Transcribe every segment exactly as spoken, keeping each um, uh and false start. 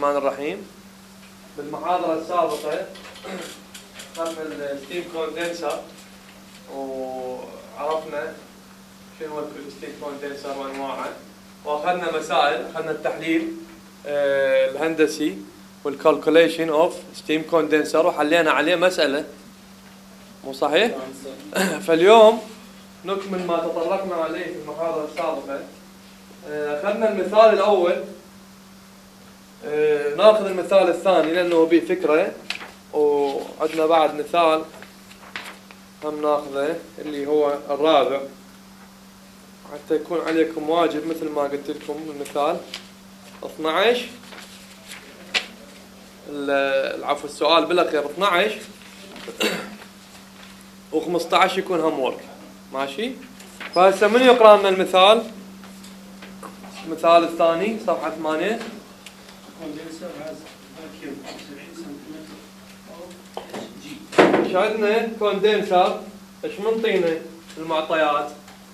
الرحمن الرحيم. بالمحاضرة السابقة أخذنا الستيم كوندنسر وعرفنا شنو هو الستيم كوندنسر وأنواعه، وأخذنا مسائل، أخذنا التحليل آه الهندسي والكالكوليشن أوف ستيم كوندنسر وحلينا عليه مسألة، مو صحيح؟ فاليوم نكمل ما تطرقنا عليه في المحاضرة السابقة. أخذنا المثال الأول، ناخذ المثال الثاني لأنه به فكرة، وعندنا بعد مثال هم ناخذه اللي هو الرابع حتى يكون عليكم واجب مثل ما قلت لكم. المثال اثنعش، العفو السؤال بالأخير اثنعش وخمسطعش يكون هم ورك، ماشي؟ فهسه من يقرأ لنا المثال؟ المثال الثاني صفحة ثمانية. ايش عندنا؟ كوندنسر. ايش منطينا المعطيات؟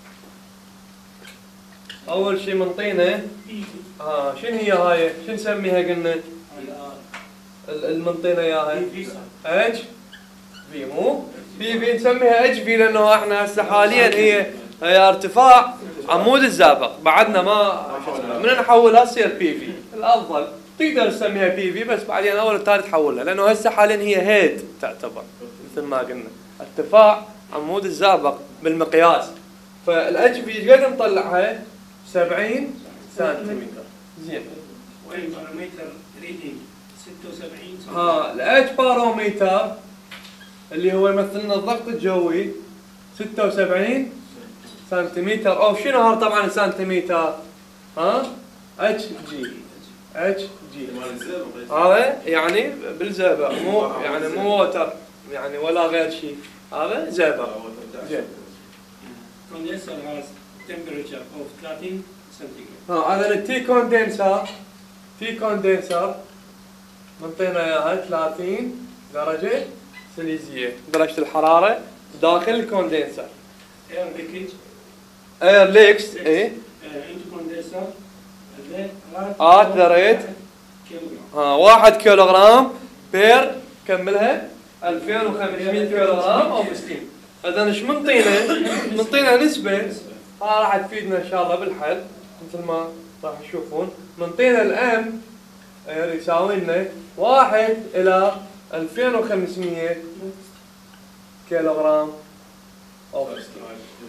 اول شيء منطينا اه شنو هي هاي؟ شنو نسميها قلنا؟ المنطينا اياها اتش في، مو في في نسميها اتش في لانه احنا هسه حاليا هي هي ارتفاع عمود الزئبق، بعدنا ما من نحولها تصير بي في. الافضل تقدر تسميها بي في بس بعدين اول الثالث تحولها، لانه هسه حاليا هي هيد تعتبر مثل ما قلنا ارتفاع عمود الزئبق بالمقياس. فالاتش في ايش قد نطلعها؟ سبعين سنتيمتر. زين. وين بارومتر ريدنج ستة وسبعين. ها الاتش بارومتر اللي هو يمثل لنا الضغط الجوي ستة وسبعين سنتيمتر، او شنو هذا طبعا سنتيمتر؟ ها اتش جي اتش جي هذا يعني بالزئبق، مو يعني مو ووتر يعني ولا غير شيء، هذا زئبق. زين. Condenser has temperature of ثلاثين سنتيغراد. ها هذا التي كوندنسر، تي كوندنسر منطينا اياها ثلاثين درجة سليزية درجة الحرارة داخل الكوندنسر. Air leakage. اير ليكس اي into condenser. ات ذا ريت ها واحد كيلوغرام بير كملها ألفين وخمسمية كيلوغرام او ستيم. اذا ايش منطينا؟ منطينا نسبة، ها راح تفيدنا ان شاء الله بالحل مثل ما راح تشوفون. منطينا الام يساوي لنا واحد الى ألفين وخمسمية كيلوغرام او ستيم.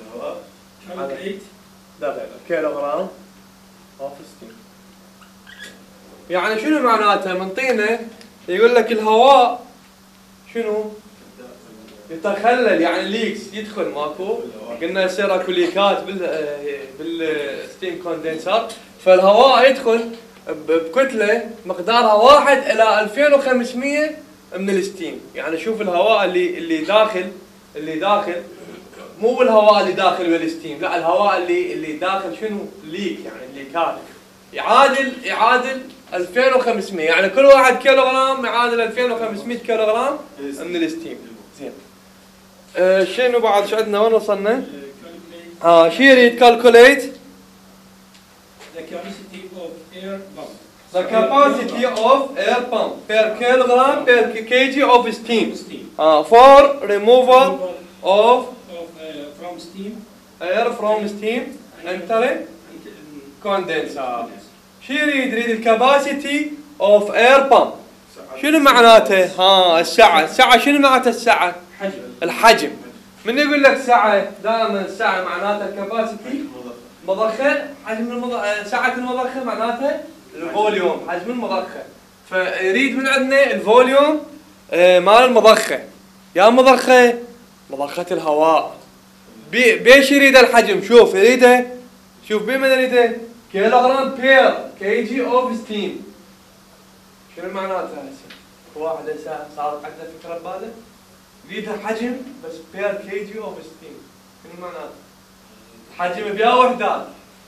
دقيقة كيلوغرام او ستيم. يعني شنو معناتها؟ منطينا يقول لك الهواء شنو؟ يتخلل يعني ليكس، يدخل ماكو، قلنا يصير اكو ليكات بال بالستيم كوندنسر، فالهواء يدخل بكتله مقدارها واحد الى ألفين وخمسمية من الستيم. يعني شوف الهواء اللي اللي داخل اللي داخل مو بالهواء اللي داخل بالستيم، لا الهواء اللي اللي داخل شنو؟ ليك يعني الليكات يعادل يعادل ألفين وخمسمية، يعني كل واحد كيلوغرام يعادل ألفين وخمسمية كيلوغرام من الستيم. زين. آه شنو بعد شو عندنا؟ وين وصلنا؟ اه شو يريد كالكوليت؟ The capacity of air pump. The capacity of air pump per kilogram per kg of steam. Ah, for removal of of uh, from steam. air from steam entering condenser. شو يريد؟ يريد الكاباسيتي اوف اير بامب. شنو معناته؟ ها السعة، السعة شنو معناته السعة؟ حجم. الحجم. من يقول لك سعة؟ دائما السعة معناتها الكاباسيتي مضخة، حجم المضخة، سعة المضخة معناتها الفوليوم، حجم المضخة. فيريد من عندنا الفوليوم آه مال المضخة. يا مضخة مضخة الهواء. بي بيش يريد الحجم؟ شوف يريده، شوف بمن يريده؟ كيلوغرام بير كي جي اوف ستيم. شنو معناتها هسه؟ واحد هسه صارت عندنا فكره بباله؟ يريدها حجم بس بير كي جي اوف ستيم. شنو معناته؟ حجم بيا وحدات.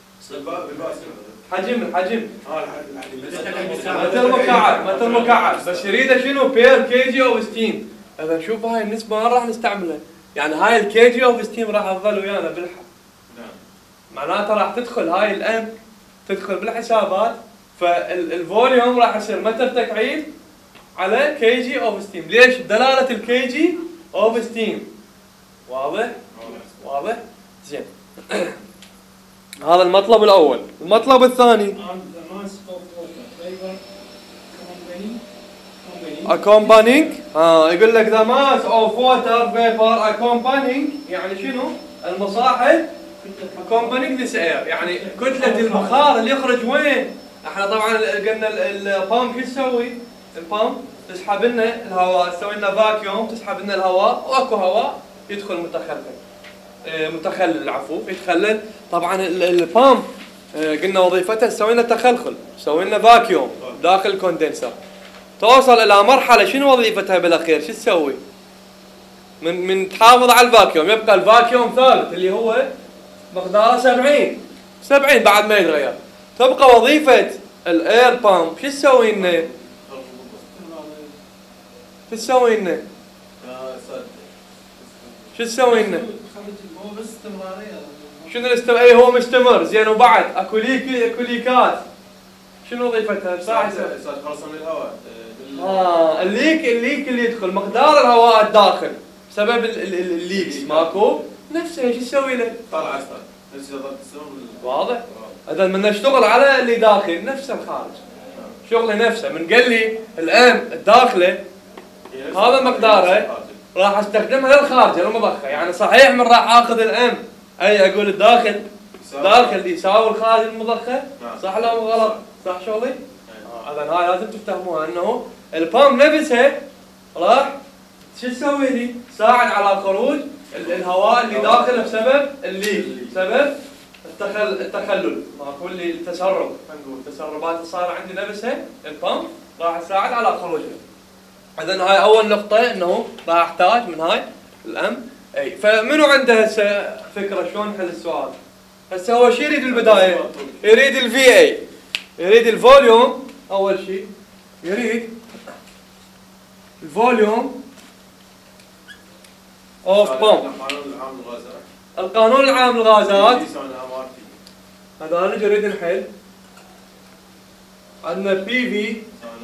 حجم الحجم متر مكعب متر مكعب، بس يريدها شنو؟ بير كي جي اوف ستيم. اذا نشوف هاي النسبه وين راح نستعملها؟ يعني هاي الكي جي اوف ستيم راح تظل ويانا بالحل. معناتها راح تدخل هاي الام تدخل بالحسابات فالفوليوم راح يصير متر تكعيب على كي جي اوف ستيم. ليش؟ دلاله الكي جي اوف ستيم. واضح؟ واضح؟ زين. هذا المطلب الاول. المطلب الثاني accompanying. ها يقول لك the mass of water vapor accompanying يعني شنو؟ المصاحب accompanying this air يعني كتلة البخار اللي يخرج وين؟ احنا طبعا قلنا البامب شو تسوي؟ البامب تسحب لنا الهواء، تسوي لنا فاكيوم تسحب لنا الهواء واكو هواء يدخل متخلل. اه متخلل عفوا يتخلل. طبعا البامب اه قلنا وظيفتها تسوي لنا تخلخل، تسوي لنا فاكيوم داخل الكوندنسر. توصل الى مرحله شنو وظيفتها بالاخير؟ شو تسوي؟ من من تحافظ على الفاكيوم، يبقى الفاكيوم ثابت اللي هو مقداره سبعين سبعين بعد ما يتغير. تبقى وظيفه الاير بامب شو تسوي لنا؟ شو تسوي لنا؟ شو تسوي لنا؟ شنو الاستمرار؟ اي هو مستمر. زين وبعد اكو ليك اكو ليكات شنو وظيفتها؟ صح صار خلصنا من الهواء. اه الليك الليك اللي يدخل مقدار الهواء الداخل بسبب الليكس ماكو نفسه ايش يسوي له؟ طلع اصلا نفس ضغط السموم. واضح؟ اذا من نشتغل على اللي داخل نفس الخارج. شغله نفسه. من قال لي الان الداخله هذا مقداره راح استخدمها للخارج للمضخه. يعني صحيح من راح اخذ الام اي اقول الداخل داخل يساوي الخارج المضخه. صح ولا غلط؟ صح شغلي؟ اذا هاي لازم تفتهموها انه البامب نفسها راح شو تسوي لي؟ تساعد على خروج الهواء اللي داخله بسبب الليك، بسبب التخل التخلل ماكو اللي التسرب. خلينا نقول التسربات اللي صايره عندي نفسها البامب راح تساعد على خروجها. اذا هاي اول نقطه انه راح احتاج من هاي الام اي. فمنو عنده هسه فكره شلون نحل السؤال؟ هسه هو شو يريد بالبدايه؟ يريد الفي اي، يريد الفوليوم. اول شيء يريد الفوليوم اوف بامب. القانون العام للغازات هذا نجي نريد نحل. عندنا بي في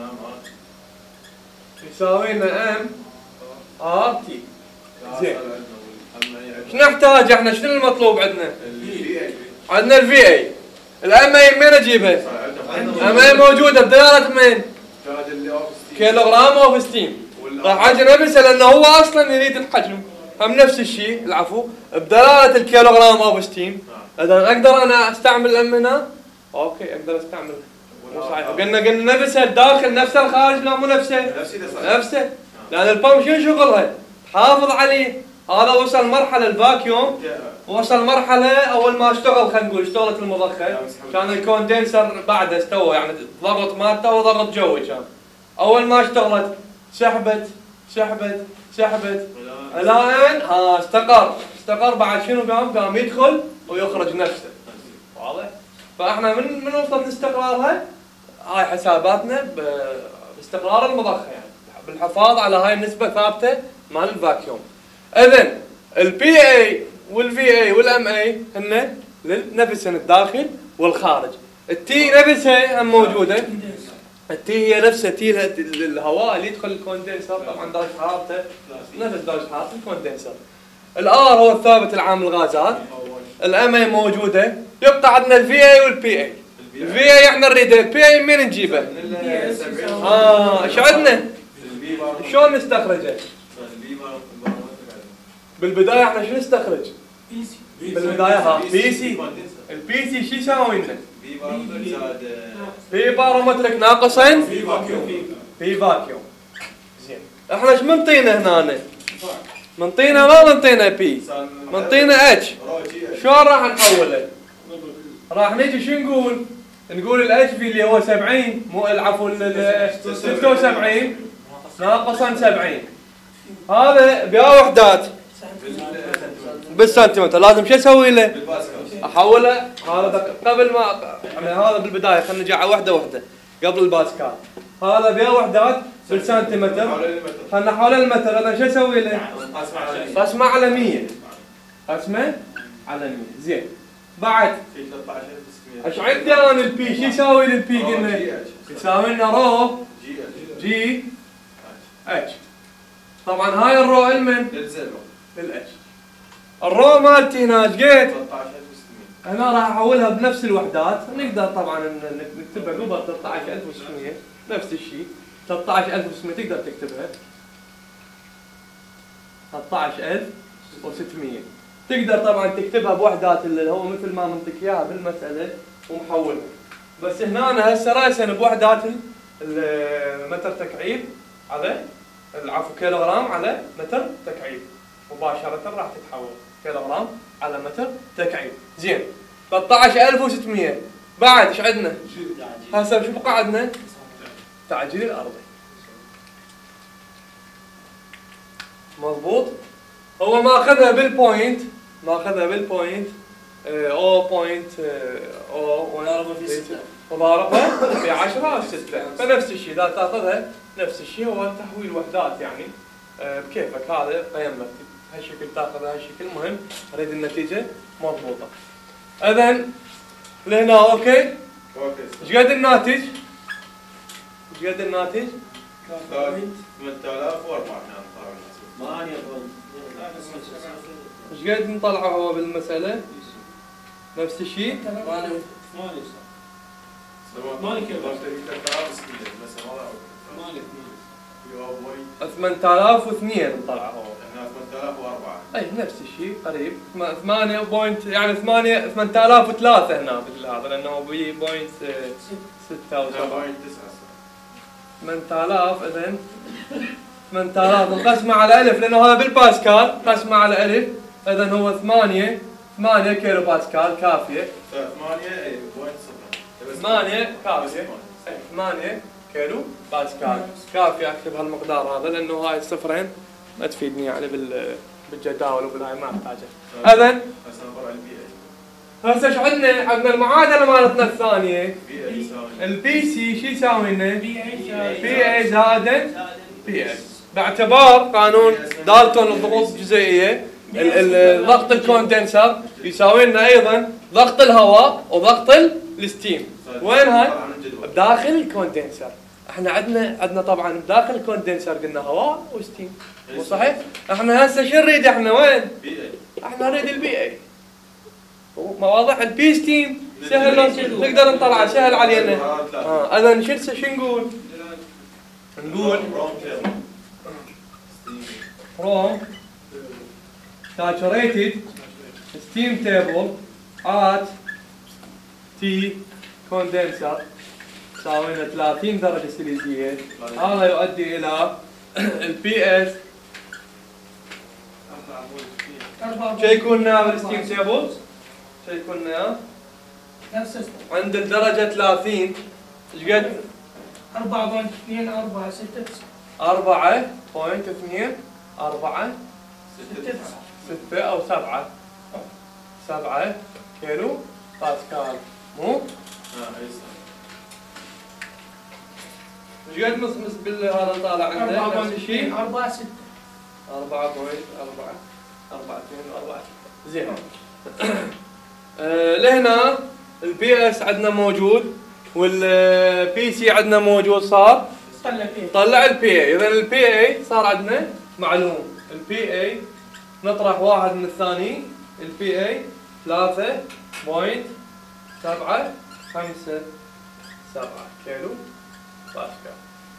يساوي لنا ام ار تي. زين شنو نحتاج احنا؟ شنو المطلوب عندنا؟ عندنا الفي اي. الام اي من اجيبها؟ الام اي موجوده بدلاله من؟ كيلوغرام اوف ستيم. راح اجي نفسه لانه هو اصلا يريد الحجم. هم نفس الشيء العفو بدلاله الكيلوغرام اوف ستيم. اذا اقدر انا استعمل الام هنا؟ اوكي اقدر استعمل. مو صحيح. قلنا قلنا نفسه الداخل نفسه الخارج لا مو نفسه؟ نفسه. لان البامب شنو شغلها؟ تحافظ عليه. هذا وصل مرحله الفاكيوم، وصل مرحله اول ما اشتغل خلينا نقول اشتغلت المضخه كان الكوندنسر بعده استوى يعني ضغط مالته وضغط جوي كان. اول ما اشتغلت سحبت سحبت سحبت الان ها استقر استقر. بعد شنو قام؟ قام يدخل ويخرج نفسه. واضح؟ فاحنا من من وصلت استقرارها هاي حساباتنا باستقرار المضخه يعني بالحفاظ على هاي النسبه ثابته مال الفاكيوم. اذا البي اي والفي اي والام اي هن نفسهن الداخل والخارج. التي نفسها هم موجوده. التي هي نفسها تي الهواء اللي يدخل الكوندنسر طبعا درجه حرارته نفس درجه حراره الكوندنسر. الار هو الثابت العام للغازات. الام اي موجوده. يبقى عندنا الفي اي والبي اي. الفي اي احنا نريده. البي اي منين نجيبه؟ اه ايش عندنا؟ شلون نستخرجه؟ بالبدايه احنا شو نستخرج؟ بالبدايه ها بي سي. البي سي شو يساوي لنا؟ بي بارومترك ناقصا بي فاكيوم. زين احنا ايش منطينا هنا؟ منطينا ما منطينا بي، منطينا اتش. شلون راح نحوله؟ راح نيجي شو نقول؟ نقول الاتش في اللي هو سبعين مو العفو ستة وسبعين ناقصا سبعين. هذا بيا وحدات بالسنتيمتر. لازم شو اسوي له؟ احوله. هذا قبل ما يعني هذا بالبدايه خلينا نرجع وحده وحده قبل الباسكال. هذا بيا وحدات بالسنتيمتر. خلينا حول المتر. انا شو اسوي له؟ قسمه على مية. قسمه على مية. زين بعد ايش عندي انا البي؟ شو يساوي للبي قلنا؟ يساوي لنا رو جي اتش. طبعا هاي الرو المن؟ للاتش. الرو مالتي هنا ايش قد؟ ثلاثة عشر ألف وستمية. هنا راح احولها بنفس الوحدات، نقدر طبعا نكتبها قبل ثلاثة عشر ألف وستمية نفس الشيء، ثلاثة عشر ألف وستمية تقدر تكتبها ثلاثة عشر ألف وستمية. تقدر طبعا تكتبها بوحدات اللي هو مثل ما منطق اياها بالمساله ومحولها. بس هنا أنا هسه راسا بوحدات المتر تكعيب على العفو كيلوغرام على متر تكعيب، مباشرة راح تتحول كيلوغرام على متر تكعيب. زين ثلاثة عشر ألف وستمية. بعد ايش عندنا؟ هسه شو بقى عندنا؟ تعجيل الارضي. مضبوط؟ هو ماخذها بالبوينت، ماخذها بالبوينت أو بوينت أو وضاربها في ستة وضاربها في عشرة أو ستة، فنفس الشيء اذا تاخذها نفس الشيء هو تحويل وحدات يعني بكيفك، هذا قيمك هالشكل تاخذها هالشكل، المهم اريد النتيجه مضبوطه. اذا لهنا اوكي؟ اوكي. ايش قد الناتج؟ ايش قد الناتج؟ ثمانية آلاف وأربعة. ثمانية ايش قد نطلعه هو بالمساله؟ نفس الشيء؟ ثمانية ثمانية كيلو. ثمانية آلاف واثنين نطلعه هو. ثمانية آلاف وأربعة. اي نفس الشيء قريب، ثمانية بوينت يعني ثمانية ثمانية آلاف وثلاثة هنا مثل هذا لانه بي بوينت ستة او سبعة. ثمانية آلاف اذا ثمانية آلاف نقسمه على ألف لانه هذا بالباسكال، قسمه على ألف اذا هو ثمانية ثمانية كيلو باسكال كافية. ثمانية بوينت صفر. ثمانية كافية. ثمانية كيلو باسكال كافية اكتب هالمقدار هذا لانه هاي الصفرين ما تفيدني يعني بال بالجداول وبالهاي ما احتاجها. اذا هسه نطلع البي اي. هسه ايش عندنا؟ عندنا المعادله مالتنا الثانيه بي اي يساوي البي سي شو يساوي لنا؟ بي اي بي اي زائد بي اي باعتبار قانون دالتون الضغوط الجزيئيه ضغط الكوندنسر يساوي لنا ايضا ضغط الهواء وضغط الستيم. وين هاي؟ بداخل الكوندنسر. احنا عندنا عندنا طبعا بداخل الكوندنسر قلنا هواء وستيم مو صحيح؟ احنا هسه شو نريد احنا وين؟ بي اي. احنا نريد البي اي. ما واضح؟ البي ستيم سهل نقدر نطلعه سهل علينا. اه اذا شو هسه شو نقول؟ نقول from saturated steam table at T condenser تساوي لنا ثلاثين درجة سليزية. هذا يؤدي إلى البي اس شو يكون لنا بالستيم تيبل؟ شو يكون لنا؟ عند الدرجة ثلاثين ايش قد؟ أربعة بوينت اثنين أربعة ستة تسعة. أربعة بوينت اثنين أربعة ستة تسعة. ستة أو سبعة سبعة كيلو باسكال مو؟ اه هيصير. ايش قد مصمص بالهذا طالع عندنا؟ أربعة نفس بوينت الشيء؟ اثنين أربعة ستة. أربعة بوينت أربعة أربعة اثنين وأربعة زين. آه لهنا البي اس عندنا موجود والبي سي عندنا موجود صار طلع فيه. طلع البي اي. اذا البي اي صار عندنا معلوم البي اي نطرح واحد من الثاني البي اي ثلاثة بوينت سبعة خمسة سبعة كيلو باسكال.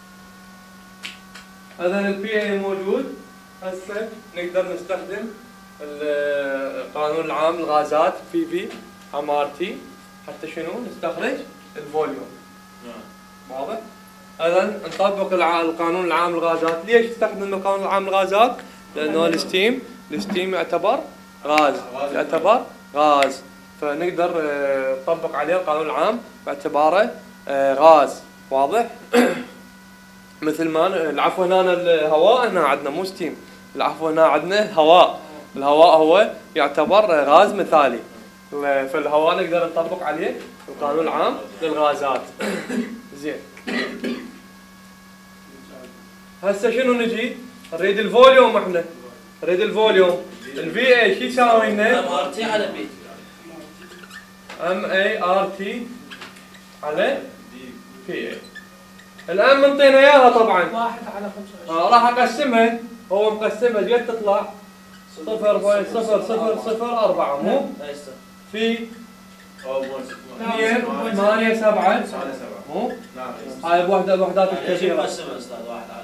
اذا البي اي موجود. هسه نقدر نستخدم القانون العام للغازات بي في ام ار تي حتى شنو نستخرج الفوليوم. واضح؟ اذا نطبق الع- القانون العام للغازات. ليش استخدم القانون العام للغازات؟ لانه الستيم الستيم يعتبر غاز يعتبر غاز فنقدر آه، نطبق عليه القانون العام باعتباره آه، غاز. واضح؟ مثل ما ن- العفو هنا الهواء هنا عندنا مو ستيم، العفو هنا عندنا هواء. الهواء هو يعتبر غاز مثالي فالهواء نقدر نطبق عليه القانون العام للغازات. زين هسه شنو نجي؟ نريد الفوليوم احنا نريد الفوليوم. الفي اي شو يساوي لنا؟ ام ار تي على بي. ام اي ار تي على دي بي اي. الان منطينا اياها طبعا. واحد على خمسة آه راح اقسمها، هو مقسمها قد تطلع؟ صفر بوينت صفر صفر صفر أربعة مو؟ في أو بوينت اثنين ثمانية سبعة ثمانية سبعة. مو؟ نعم. هاي بوحدة الوحدات يعني ايش الكبيرة. يقسمها استاذ واحد على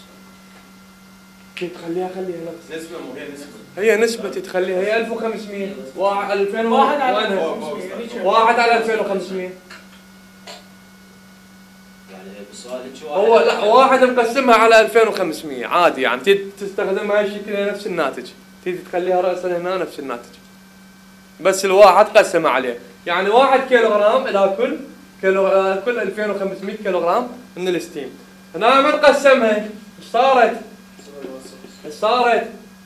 كيف تخليها خليها نفس نسبة مو هي نسبة. هي نسبة تخليها هي ألف وخمسمية واحد ألفين واحد على وينها؟ خمسمية. واحد على ألفين وخمسمية. يعني بالسؤال هيك هو لا واحد مقسمها على ألفين وخمسمية عادي يعني تيجي تستخدمها هالشكل نفس الناتج، تيجي تخليها رأسا هنا نفس الناتج. بس الواحد قسمها عليه، يعني واحد كيلو جرام إلى كل كيلو آه كل ألفين وخمسمية كيلو جرام من الستيم. هنا من قسمها ايش صارت؟ ايش صارت؟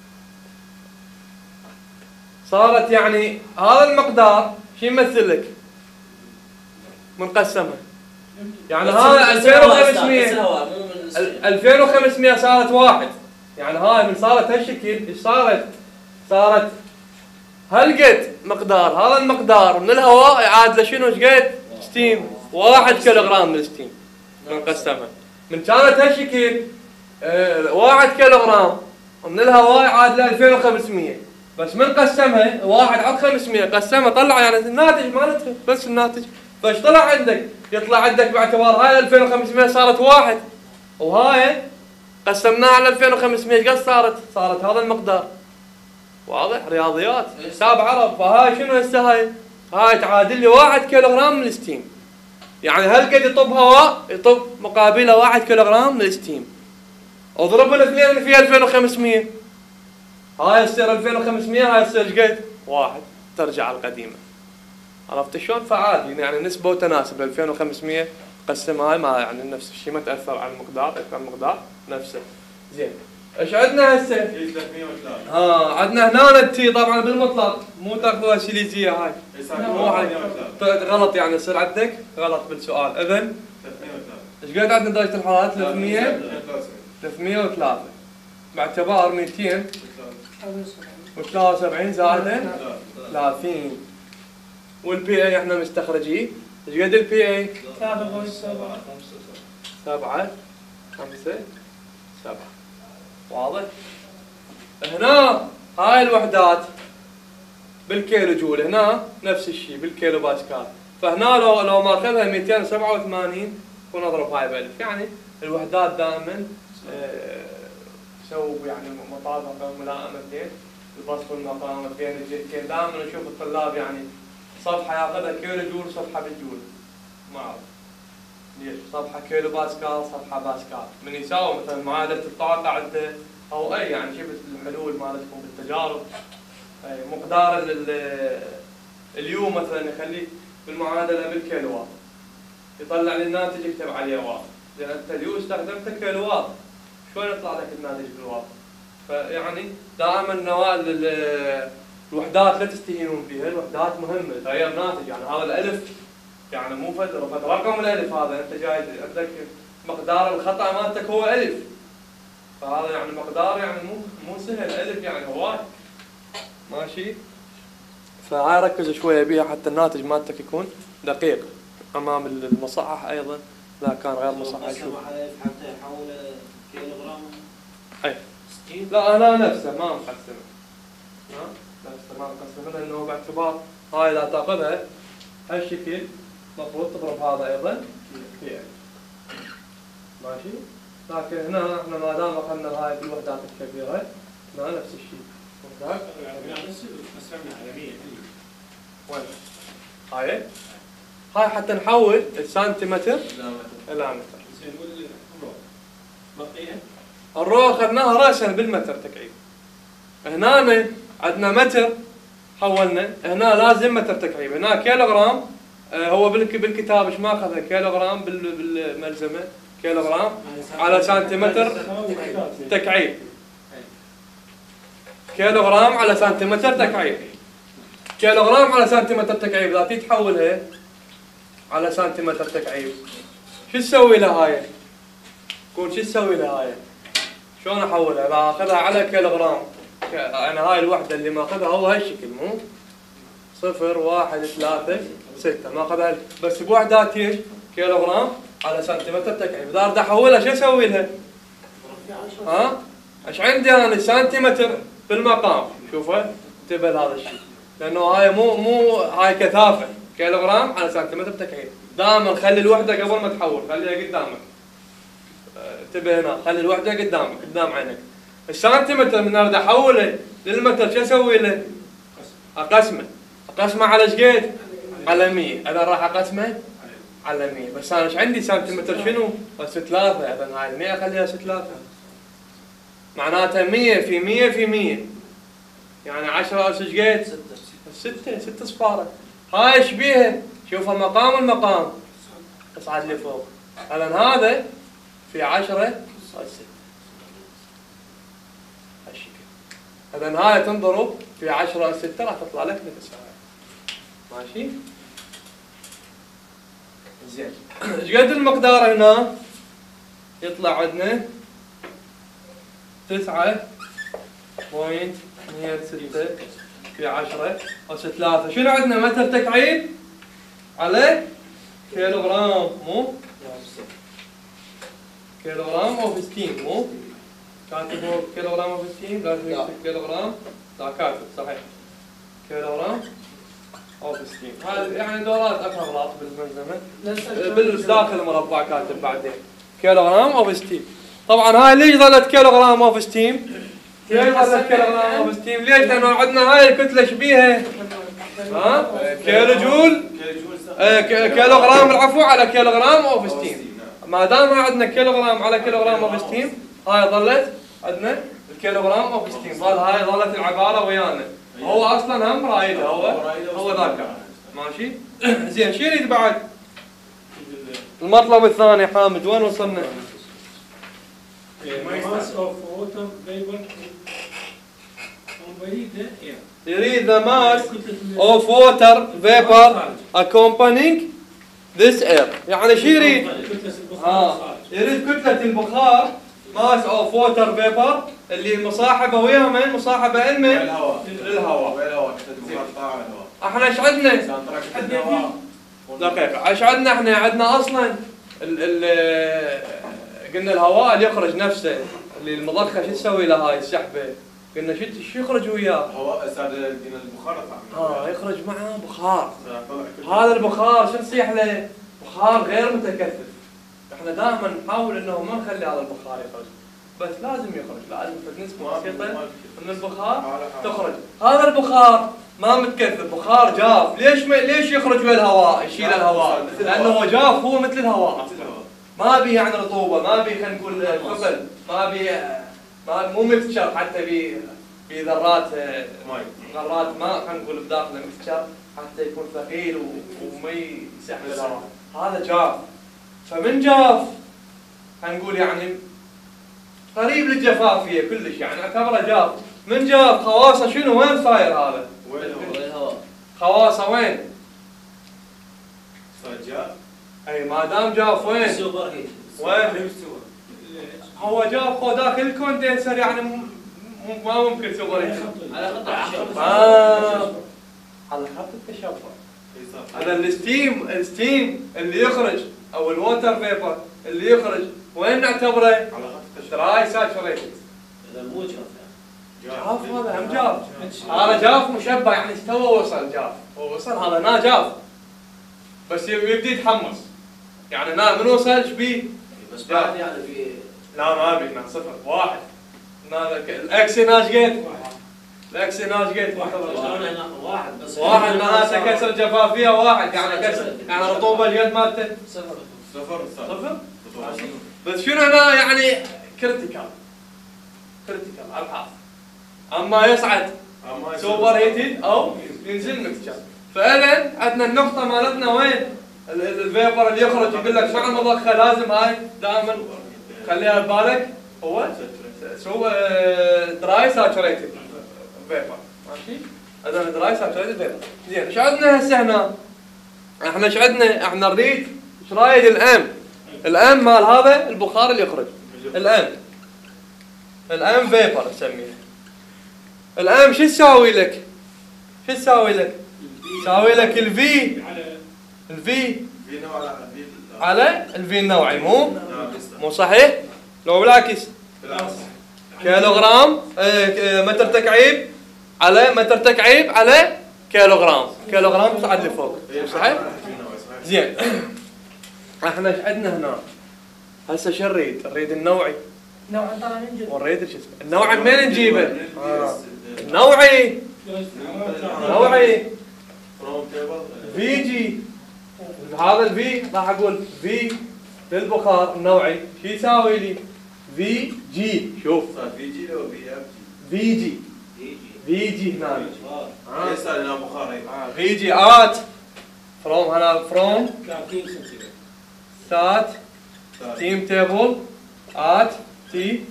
صارت يعني هذا المقدار شو يمثل لك؟ منقسمها. يعني هذا ألفين وخمسمية ألفين وخمسمية صارت واحد، يعني هاي من صارت هالشكل ايش صارت؟ صارت هالقد مقدار، هذا المقدار من الهواء يعادله شنو ايش قد؟ ستيم، واحد كيلو جرام من الستيم منقسمها. من كانت هالشكل اه واحد كيلو جرام ومن الهواء يعادله ألفين وخمسمية، بس من قسمها واحد على خمسمية قسمها طلع يعني الناتج مالتها بس الناتج. فايش طلع عندك؟ يطلع عندك باعتبار هاي ألفين وخمسمية صارت واحد، وهاي قسمناها على ألفين وخمسمية قد صارت؟ صارت هذا المقدار. واضح؟ رياضيات حساب عرب. فهاي شنو هسه هاي؟ هاي تعادل لي واحد كيلو جرام من الستيم. يعني هالقد يطب هواء يطب مقابله واحد كيلو جرام من الستيم. اضرب الاثنين في ألفين وخمسمية. هاي تصير ألفين وخمسمية، هاي تصير ايش قد؟ واحد، ترجع القديمه. عرفت شلون؟ فعادي يعني نسبه وتناسب. ألفين وخمسمية قسم هاي ما يعني نفس الشيء، ما تاثر على المقدار، تاثر على المقدار نفسه. زين ايش عندنا هسه؟ هي ثلاثمية وثلاثة. اه عندنا هنا التي طبعا بالمطلق، مو تاخذوها سيليزيه هاي. مو هاي غلط يعني يصير عندك غلط بالسؤال. اذا ثلاثمية وثلاثة. ايش قد عندنا درجه الحراره؟ ثلاثمية ثلاثمية وثلاثة باعتبار مئتين وثلاثة وسبعين زائدا ثلاثين. والبي اي احنا مستخرجيه. ايش قد البي اي؟ ثلاثة فاصلة سبعة. سبعة خمسة سبعة. واضح؟ هنا هاي الوحدات بالكيلو جول، هنا نفس الشيء بالكيلو باسكال. فهنا لو لو ماخذها مئتين وسبعة وثمانين ونضرب هاي بألف، يعني الوحدات دائما سووا يعني مطابقة ملائمتين، البسط والمقام بين الجهتين. دائما نشوف الطلاب يعني صفحة ياخذها كيلو جول، صفحة بالجول. ما اعرف ليش، صفحة كيلو باسكال، صفحة باسكال. من يساوي مثلا معادلة الطاقة عنده او اي يعني شفت الحلول مالتكم بالتجارب، أي مقدار اليو مثلا يخليك بالمعادلة بالكيلوات، يطلع لي الناتج يكتب عليه واط. لان انت اليو استخدمت كيلوات، شلون يطلع لك الناتج بالواط؟ فيعني دائما نوال الوحدات لا تستهينون فيها، الوحدات مهمه تغير ناتج. يعني هذا الالف يعني مو فد رقم الالف، هذا انت جاي عندك مقدار الخطا مالتك هو الف، فهذا يعني مقدار يعني مو مو سهل. الف يعني هواي ماشي. فهاي ركزوا شويه بيها حتى الناتج مالتك يكون دقيق امام المصحح ايضا اذا كان غير مصحح. شوف حتى يحول كيلو جرام. اي لا انا نفسه ما مقسمه، ها نفسه ما مقسمه، لانه باعتبار هاي اذا تاخذها هالشكل المفروض تضرب هذا ايضا في يعني. ماشي. لكن هنا احنا ما دام اخذنا هاي بالوحدات الكبيره هنا نفس الشيء. وحدات قسمنا على مية. وين؟ هاي هاي حتى نحول السنتيمتر الى متر. زين والرو بقيه؟ الرو اخذناها راسا بالمتر تكعيب. هنا عندنا متر حولنا، هنا لازم متر تكعيب. هنا كيلو جرام آه هو بالكتاب ايش ما اخذها؟ كيلو جرام بالملزمه كيلو جرام على سنتيمتر تكعيب. كيلو جرام على سنتيمتر تكعيب. كيلو جرام على سنتيمتر تكعيب اذا تيجي تحولها على سنتيمتر تكعيب شو تسوي لها هاي؟ قول شو تسوي لها هاي؟ شلون احولها؟ باخذها على كيلو جرام. انا هاي الوحده اللي ماخذها هو هالشكل مو؟ صفر واحد ثلاثة ستة ما أخذها بس بوحدات ايش؟ كيلوغرام على سنتيمتر تكعيب. إذا أريد أحولها شو أسوي لها؟ ها؟ إيش عندي أنا سنتيمتر بالمقام، شوفوا انتبه لهذا الشيء، لأنه هاي مو مو هاي كثافة كيلوغرام على سنتيمتر تكعيب. دائما خلي الوحدة قبل ما تحول، خليها قدامك. انتبه هنا، خلي الوحدة قدامك قدام عينك. السنتيمتر من أريد أحوله للمتر شو أسوي له؟ أقسمه. أقسمه على ايش قد؟ على مية. إذا راح أقسمه على مية، بس أنا ايش عندي سنتيمتر شنو؟ بس ثلاثة، إذا هاي المية أخليها ثلاثة. معناتها مية في مية في مية. يعني عشرة أس ايش قد؟ ستة. ستة صفارة. هاي ايش بيها؟ شوفها مقام المقام. اصعد لفوق. إذا هذا في عشرة أس ستة. هالشكل. إذا هاي تنضرب في عشرة أس ستة راح تطلع لك متساوية. ماشي؟ زين. ايش قد المقدار هنا؟ يطلع عندنا تسعة بوينت اثنين ستة في عشرة أس ثلاثة. شنو عندنا متر تكعيب على كيلوغرام، مو؟ كيلوغرام اوف ستيم، مو؟ كاتب هو كيلوغرام اوف ستيم، لازم يكتب كيلوغرام، لا كاتب صحيح. كيلوغرام اوف ستيم، هذا يعني دورات اكثر غلط بالمنظمه. بالداخل المربع كاتب بعدين كيلوغرام اوف ستيم. طبعا هاي ليش ظلت كيلوغرام اوف ستيم؟ ليش ظلت كيلوغرام اوف ستيم؟ ليش؟ لانه عندنا هاي الكتله ايش بيها؟ ها؟ كيلو جول كيلوغرام العفو على كيلوغرام اوف ستيم. ما دام عندنا كيلوغرام على كيلوغرام اوف ستيم، هاي ظلت عندنا الكيلوغرام اوف ستيم. ظل هاي ظلت العباره ويانا. هو اصلا هم رايده، هو هو ذاك ماشي. زين، شو يريد بعد؟ المطلب الثاني حامد، وين وصلنا؟ يريد the mass of water vapor accompanying this air. يعني شو يريد؟ ها يريد كتلة البخار mass of water vapor اللي مصاحبة وياها من؟ مصاحبة لمن؟ الهواء. للهواء. الهواء البخار طالع الهواء. احنا ايش عندنا؟ دقيقة، ايش عندنا احنا؟ عندنا اصلا ال ال قلنا الهواء اللي يخرج نفسه اللي المضخة شو تسوي له هاي السحبة؟ قلنا شو شو يخرج وياه؟ الهواء استاذ البخار طالع. اه يخرج معه بخار. هذا البخار شو نصيح له؟ بخار غير متكثف. احنا دائما نحاول انه ما نخلي هذا البخار يخرج، بس لازم يخرج، لازم نسبة بسيطة من البخار تخرج. هذا البخار ما متكثف، بخار جاف. ليش ما ليش يخرج ويا الهواء؟ يشيل الهواء لانه جاف، هو مثل الهواء. ما بي يعني رطوبة، ما بي خلينا نقول ثقل، ما بي ما مو مكتشر حتى بي بذرات ذرات ماء خلينا نقول بداخله مكتشر حتى يكون ثقيل وما يسحب الهواء. هذا جاف. فمن جاف خلينا نقول يعني قريب للجفافية كلش، يعني اعتبره جاف. من جاف خواصه شنو؟ وين صاير هذا؟ وين الهواء؟ خواصه وين؟ صار جاف. اي ما دام جاف وين؟ سوبر هيت. وين؟ هو جاف هو داخل الكوندنسر، يعني ما ممكن سوبر هيت. على خط التشفط. آه على خط التشفط. هذا الستيم الستيم اللي يخرج او الووتر فيبر اللي يخرج وين نعتبره؟ على خط التشفط. دراي ساتوريتد. اذا مو جاف جاف هذا هم جاف. هذا جاف مشبع، يعني استوى وصل جاف. هو وصل هذا نا جاف بس يبدي يتحمص، يعني نا من وصل ايش بيه؟ بس بعد يعني في لا ما بي نا صفر واحد. نا الاكس هنا ايش قد؟ الاكس هنا ايش قد؟ واحد بس. واحد معناته كسر جفافيه واحد، يعني كسر يعني رطوبه ايش قد مالته؟ صفر. صفر صفر؟ بس شنو هنا يعني كريتيكال كريتيكال ابحاث. اما يصعد سوبر هيتد او ينزل مكتشر. فاذا عندنا النقطه مالتنا وين؟ الفيبر اللي يخرج يقول لك مع المضخه لازم هاي دائما خليها ببالك هو سو دراي ساتوريتد فيبر. ماشي؟ اذا دراي ساتوريتد فيبر. زين ايش عندنا هسه هنا؟ احنا ايش عندنا؟ احنا نريد ايش رايد الام؟ الام مال هذا البخار اللي يخرج. الام الام فيبر نسميه. الام شو تساوي لك؟ شو تساوي لك؟ يساوي لك الفي على الفي في نوع على في على الفي النوعي، مو نعم. مو صحيح؟ لو بالعكس بالعكس. كيلوغرام آه، متر تكعيب على متر تكعيب على كيلوغرام، كيلوغرام صعد لفوق، صحيح؟ زين. احنا ايش عندنا هنا؟ هسه شو نريد؟ نريد النوعي نوع طالع من جد. ونريد شو اسمه؟ النوعي منين نجيبه؟ آه. النوعي نوعي فروم تيبل في جي، هذا الفي راح اقول في للبخار النوعي شو يساوي لي؟ في جي، شوف صار في جي لو في اف جي. في جي يجي في جي هنا آه. ليش صار لنا بخار هيك؟ في جي ات فروم هنا فروم ثلاثين سنتيمتر. سات تيم تيبل ات تي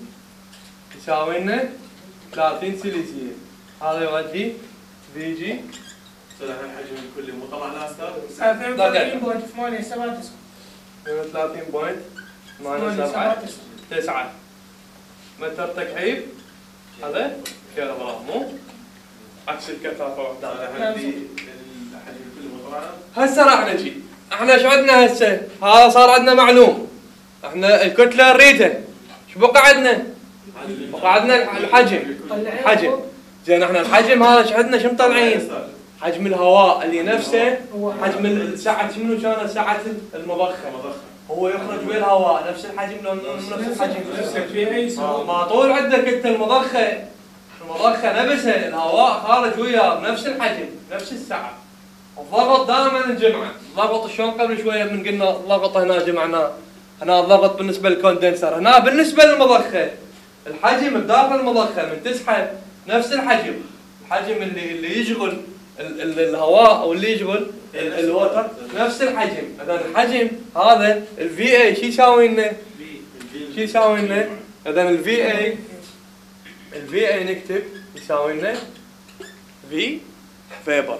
يساوي لنا ثلاثين سيليزيوس، هذا يودي في جي صار الحين الحجم الكلي مو طلعنا استاذ؟ اثنين وثلاثين فاصلة ثمانية سبعة تسعة. اثنين وثلاثين فاصلة ثمانية ثمانية سبعة سبعة تسعة. تسعة متر تكعيب هذا كيلوغرام، مو عكس الكثافة صار وحدها. الحين في الحجم الكلي مو طلعنا؟ هسه راح نجي احنا ايش عندنا هسه؟ هذا صار عندنا معلوم، احنا الكتله نريدها، ايش بقى عندنا؟ بقى عندنا الحجم، الحجم زين احنا الحجم هذا ايش عندنا؟ شو مطلعين؟ حجم الهواء اللي نفسه هو حجم السعة، شنو كانت سعة المضخة؟ هو يخرج وين الهواء نفس الحجم لو مو نفس الحجم؟ في اي ما ما طول عندك انت المضخة، المضخة نفسها الهواء خارج وياه بنفس الحجم نفس السعة. الضغط دائما الجمعة، الضغط شلون قبل شوية من قلنا الضغط هنا جمعناه، هنا الضغط بالنسبة للكوندنسر، هنا بالنسبة للمضخة الحجم بداخل المضخة من تسحب نفس الحجم، الحجم اللي اللي يشغل ال ال الهواء او اللي يشغل ال- الوتر نفس الحجم، اذا الحجم هذا الفي اي شو يساوي لنا؟ شو يساوي لنا؟ اذا الفي اي الفي اي نكتب يساوي لنا في فيبر،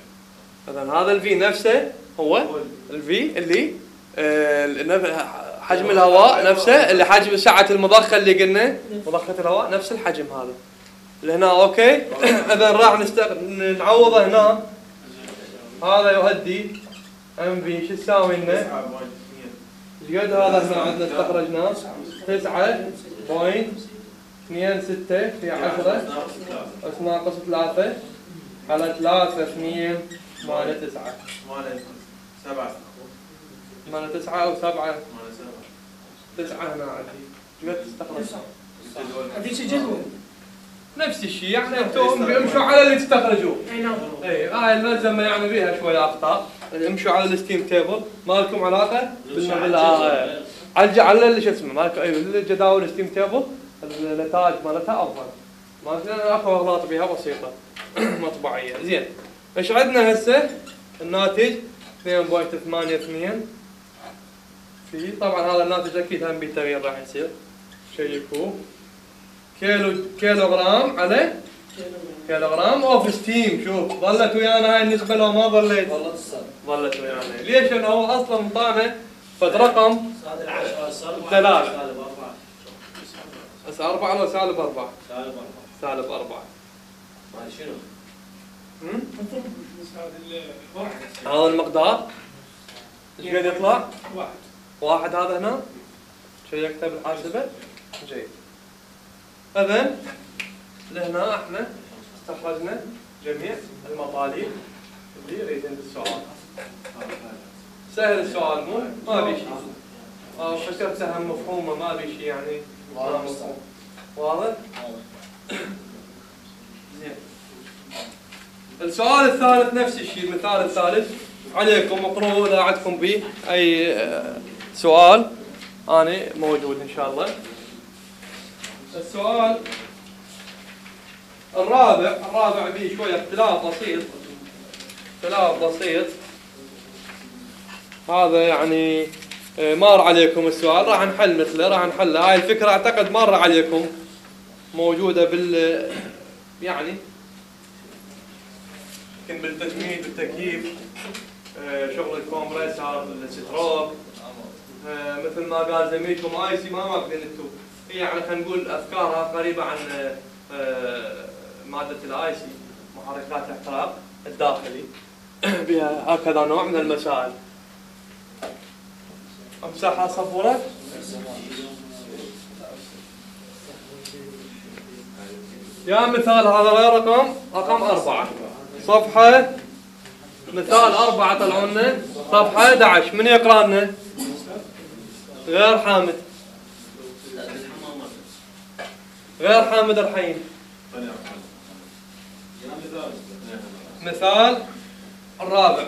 اذا هذا الفي نفسه هو الفي اللي آه النف- حجم الهواء نفسه اللي حجم سعة المضخة اللي قلنا مضخة الهواء نفس الحجم هذا اللي هنا، اوكي. اذا راح نستق... نعوضه هنا، هذا يؤدي ام في شو يساوي لنا؟ ايش قد هذا هنا عندنا استخرجناه؟ تسعة بوينت اثنين ستة في عشرة بس ناقص ثلاثة على ثلاثة اثنين ثمانية تسعة سبعة ثمانية تسعة أو سبعة ثمانية سبعة. تسعة هنا عندي ايش قد تستخرج؟ هذيك الجدول. نفس الشيء يعني انتم بيمشوا على اللي تستخرجوه. اي نعم. اي هاي الملزمه يعني بيها شويه اخطاء، امشوا على الستيم تيبل، ما لكم علاقه بالمبلغ على على اللي شو اسمه مالك اي الجداول الستيم تيبل النتائج مالتها افضل، مالتنا اكو اغلاط بيها بسيطه مطبعيه. زين ايش عندنا هسه؟ الناتج اثنين فاصلة ثمانية اثنين في، طبعا هذا الناتج اكيد هم بتغيير راح يصير، شيكوه كيلو كيلوغرام على كيلوغرام اوف ستيم. شوف ظلت ويانا هاي النسبه لو ما ظلت؟ والله تصل ظلت ويانا. ليش؟ لانه هو اصلا مطعنا فد رقم صار العشرة صار ثلاث. سالب أربعة بس أربعة ولا سالب أربعة؟ سالب أربعة سالب أربعة. مال شنو؟ هم؟ هذا الواحد هذا المقدار ايش قد يطلع؟ واحد. واحد هذا هنا شيكته بالحاسبة؟ جيد. إذا لهنا احنا استخرجنا جميع المطالب اللي يريدن بالسؤال. سهل السؤال مو؟ ما بي شيء. اه فكرتها هم مفهومة ما بي شيء يعني. ما مفهوم. واضح؟ زين. السؤال الثالث نفس الشيء، المثال الثالث عليكم اقرؤوا اذا عندكم به اي آه، سؤال اني موجود ان شاء الله. السؤال الرابع الرابع به شويه اختلاف بسيط، اختلاف بسيط هذا يعني آه، مار عليكم السؤال راح نحل مثله، راح نحله. هاي الفكره اعتقد مر عليكم، موجوده بال يعني يمكن بالتجميد بالتكييف، آه، شغل الكومبريسر الستروب، آه، مثل ما قال زميلكم اي سي ما ماخذين انتم، هي يعني خلينا نقول افكارها قريبه عن آه، ماده الاي سي محركات الاحتراق الداخلي. بها هكذا نوع من المسائل. امسحها صفورة. يا مثال هذا غير رقم رقم أربعة صفحة مثال أربعة طلعوا لنا صفحة أحد عشر. من يقرأ لنا؟ غير حامد. غير حامد الحين. مثال الرابع.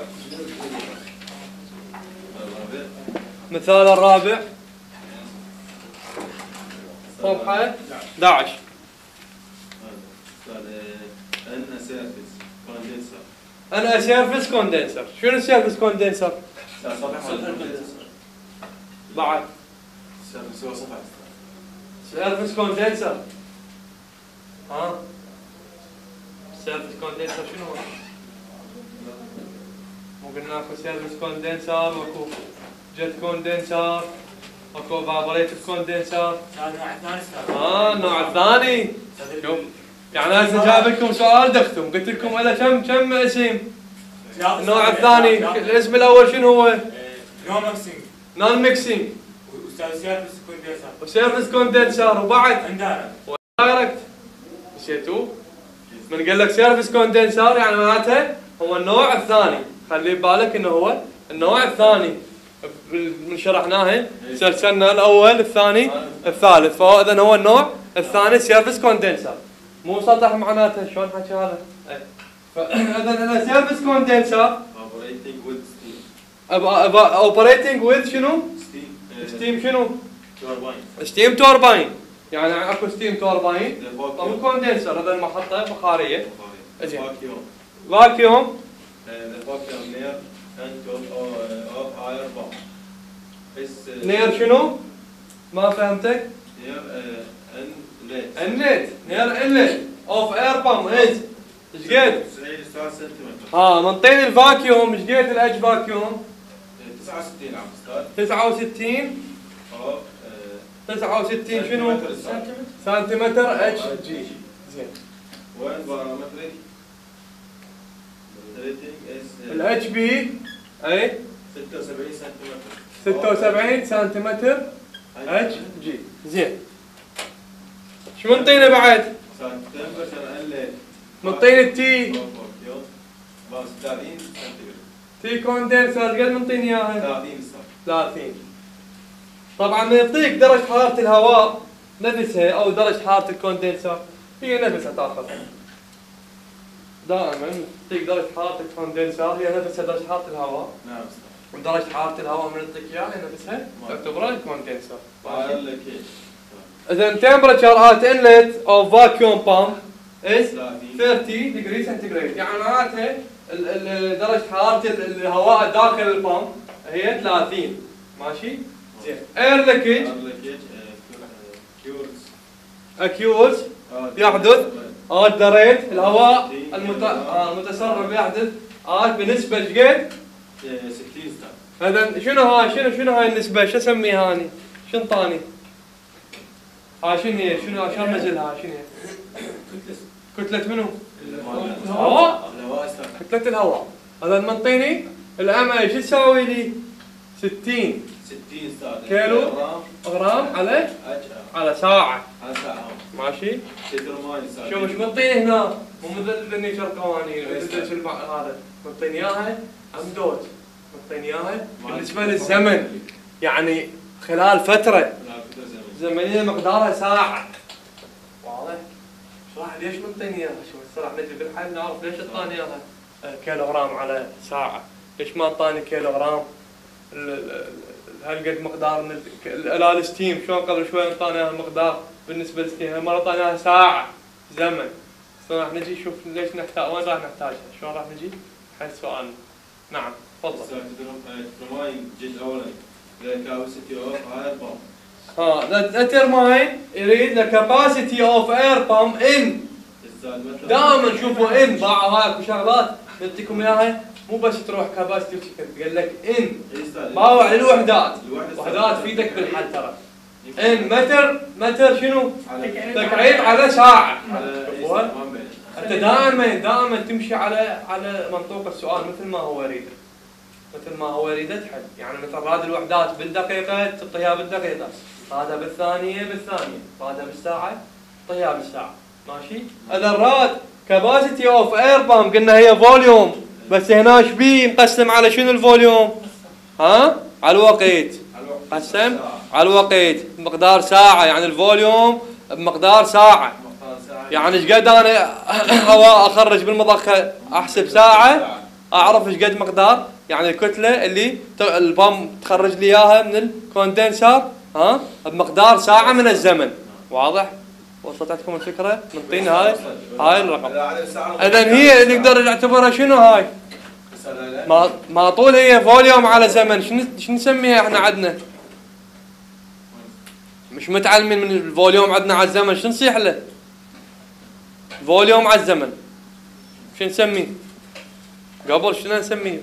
مثال الرابع صفحة أحد عشر. أن سيرفيس كوندنسر. أنا سيرفيس كوندنسر. شنو سيرفيس كوندنسر؟ بعد سيرفيس هو صفحة. سيرفيس كوندنسر. ها سيرفيس كوندنسر شنو هو؟ مو قلنا اكو سيرفيس كوندنسر واكو جت كوندنسر اكو فابريتيف كوندنسر. هذا نوع ثاني استاذ. اه النوع الثاني. شوف يعني هسه جاب لكم سؤال دختم قلت لكم له كم كم اسم؟ النوع الثاني الاسم الاول شنو هو؟ نو ميكسينج. نون ميكسينج. استاذ سيرفيس كوندنسر. وسيرفيس كوندنسر وبعد عندنا دايركت. نسيتوه؟ من قال لك سيرفيس كوندنسر يعني معناته هو النوع الثاني. خلي ببالك انه هو النوع الثاني من شرحناه سلسلنا الاول الثاني الثالث فهو اذا هو النوع الثاني سيرفيس كوندنسر. مو سطح معناته شلون حكي هذا؟ فاذا انا سيرفيس كوندنسر Operating with steam. اوبريتنج وذ شنو؟ Steam. ستيم شنو؟ Turbine. ستيم توربين. يعني اكو ستيم توربين The او vacuum. كوندنسر هذا المحطه بخاريه. The vacuum. فاكيوم. Uh, the vacuum near and of of higher pump. Is uh, نير شنو؟ ما فهمتك؟ near uh, inlet. النت نير انلت اوف اير بام از ايش قد؟ تسعة سنتيمتر. ها منطيني الفاكيوم ايش قد الاتش فاكيوم؟ تسعة وستين عم استاذ. تسعة وستين أو تسعة وستين شنو؟ سنتيمتر. سنتيمتر اتش جي. زين وين بارامتريك ريتنج اس الاتش بي اي ستة وسبعين سنتيمتر. ستة وسبعين سنتيمتر اتش جي. زين شو منطينا بعد؟ تمبرتشر انلت. منطينا التي ثلاثين سنتيمتر. تي كوندنسر قد منطيني اياها؟ ثلاثين استاذ. ثلاثين. طبعا من يعطيك درجة حرارة الهواء نفسها او درجة حرارة الكوندنسر هي نفسها تاخذها. دائما تعطيك درجة حرارة الكوندنسر هي نفسها درجة حرارة الهواء. نعم استاذ. ودرجة حرارة الهواء من يعطيك اياها هي نفسها تعتبرها الكوندنسر. قال لك ايش؟ إذا temperature at inlet of vacuum pump is ثلاثين. ثلاثين degree centigrade. يعني معناتها ال- ال- درجة حرارة ال- الهواء داخل البامب هي ثلاثين. ماشي؟ زين. air leakage قال لك ايش؟ كيورز. occurs يحدث at the rate الهواء المت... آه، المتسرب يحدث at بنسبة ايش قد؟ ستين استاذ. هذا شنو هاي شنو شنو هاي النسبة؟ شو اسميها هاني؟ شنو طاني؟ هاي شنو هي؟ شنو عشان نزلها شنو هي؟ كتلة منو؟ الهواء. الهواء استاذ. كتلة الهواء. هذا المنطيني الأمعي ايش تساوي لي؟ ستين ستين استاذ. كيلو. غرام. غرام على اتش على ساعة. على ساعة. ماشي؟ لتر ماي استاذ. شوف ايش منطيني هنا؟ مو مثل النيشر قوانين مثل البع- هذا منطيني اياها امدود. منطيني اياها بالنسبة للزمن يعني خلال فترة لا كتر زمن. زمنية مقدارها ساعة. واضح؟ شرح ليش منطيني اياها؟ شوف راح نجي بالحل نعرف ليش اعطاني اياها آه، كيلوغرام على ساعة. ليش ما اعطاني كيلوغرام؟ ال- ال- ال- هالقد مقدار من ال- ال- الال ستيم شلون قبل شوي اعطاني اياها مقدار بالنسبة للستيم هالمرة اعطاني اياها ساعة زمن. بس راح نجي نشوف ليش نحتاج وين راح نحتاجها؟ شلون راح نجي؟ حل سؤالنا. نعم تفضل. استاذ ترماين جزء اولا. The capacity of air pump. ها determine يريد the capacity of air pump in. استاذ مثلا. دائما شوفوا ان باعوا هاي اكو شغلات يعطيكم اياها مو بس تروح كباستي وسكت قال لك ان إيه استاذ. باوع على الوحدات. الوحدة وحدات تفيدك بالحل ترى. ان متر متر شنو؟ على تقعيد على ساعة. على شوفوها. ما بين. انت دائما دائما تمشي على على منطوق السؤال مثل ما هو يريده. مثل ما هو يريده تحل، يعني مثل راد الوحدات بالدقيقه تعطيها بالدقيقه، هذا بالثانيه بالثانيه، هذا بالساعه تعطيها بالساعه، ماشي؟ اذا راد كاباسيتي اوف اير بامب قلنا هي فوليوم، بس هنا ايش بي مقسم على شنو الفوليوم؟ ها؟ على الوقت. قسم على الوقت بمقدار ساعه، يعني الفوليوم بمقدار ساعه. يعني ايش قد انا هواء اخرج بالمضخه احسب ساعه اعرف ايش قد مقدار، يعني الكتله اللي البام تخرج لي اياها من الكوندنسر ها بمقدار ساعه من الزمن. واضح؟ وصلت لكم الفكره؟ منطيني هاي هاي الرقم. اذا هي نقدر نعتبرها شنو هاي؟ ما ما طول هي فوليوم على زمن، شنو شنو نسميها احنا عندنا؟ مش متعلمين من الفوليوم عندنا على الزمن، شنو نصيح له؟ فوليوم على الزمن شو نسميه؟ قبل شنو نسميه؟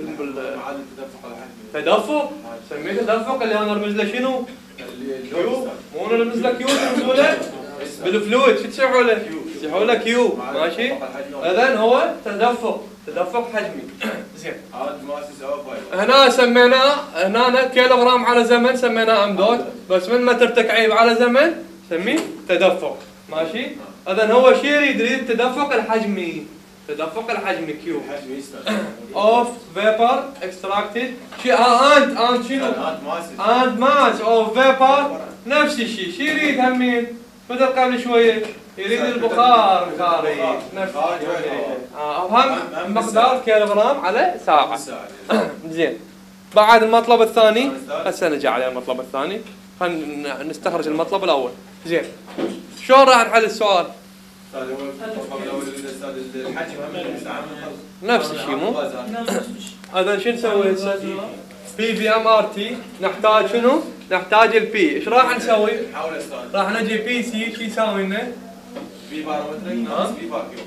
تدفق. سميه تدفق اللي انا ارمز له شنو؟ كيو. مو انا ارمز له كيو ترمزوا له؟ بالفلويد شو تسمعوا له؟ تسمعوا له كيو، ماشي؟ اذا هو تدفق، تدفق حجمي. زين. هنا سميناه هنا كيلوغرام على زمن سميناه ام دوت، بس من ما ترتكعيب على زمن سميه تدفق، ماشي؟ اذا هو شو يريد؟ يريد التدفق الحجمي، التدفق الحجمي كيو اوف فيبر اكستراكتد شي اند اند شنو؟ اند ماس اوف فيبر نفس الشيء، شو يريد همين؟ مثل قبل شويه يريد البخار الخارجي نفس الشيء، هم مقدار كيلوغرام على ساعه. زين. بعد المطلب الثاني هسه نجي على المطلب الثاني، خلينا نستخرج المطلب الاول. زين. شلون راح نحل السؤال؟ نفس الشيء مو؟ اذا شو نسوي هسه؟ بي في ام ار تي نحتاج شنو؟ نحتاج البي، ايش راح نسوي؟ راح نجي بي سي شو يساوي لنا؟ بي بارامترك بي فاكيوم.